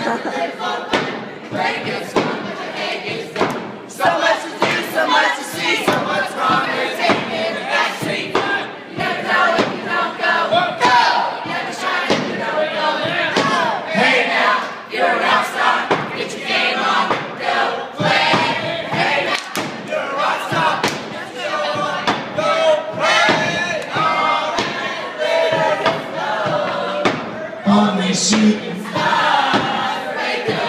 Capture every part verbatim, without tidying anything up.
much to do, so much to see, so much wrong with taking it the back street. Never know if you don't go, go! Never shine if you don't go, go! Hey now, you're a rock star, get your game on, go play. Hey now, you're a rock star, get your game on, go play. All that glitters only shooting stars, break the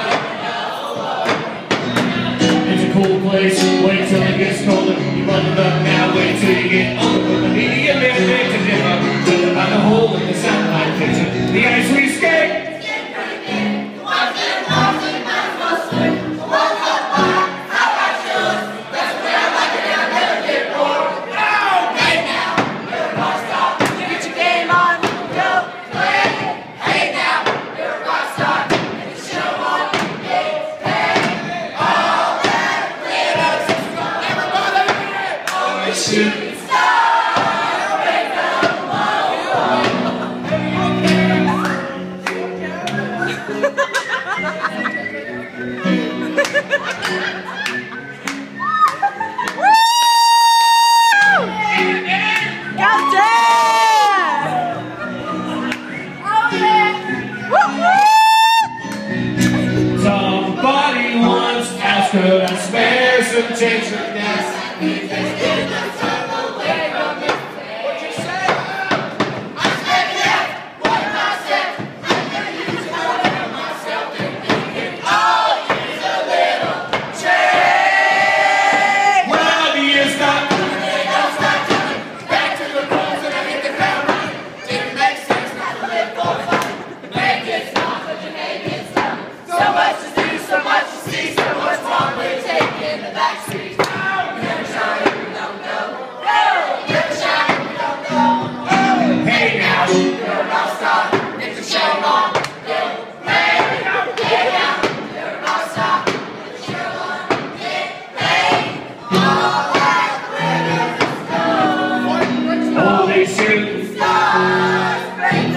cool place, wait till it gets colder. You run it up now, wait till you get older. But the media man makes a difference. Just about the hole in the satellite picture. The ice we skate. Skate pretty big. The ones that walk in the mountains must swim. The ones up high, how about yours? That's the way I like it, and I never get bored. No! Hey now, you're a rock star. Get your game on, go play. Hey now, you're a rock star. Get the show on, get paid. Shooting stars, break the Go Dad! Oh yeah! Somebody once asked her to spare some change for gas. Shooting stars, break